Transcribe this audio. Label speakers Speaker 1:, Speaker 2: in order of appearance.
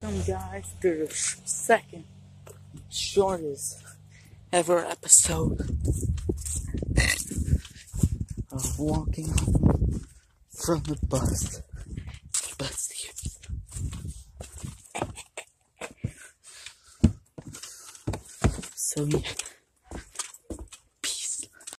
Speaker 1: Welcome guys to the second shortest ever episode of walking home from the bus. So yeah.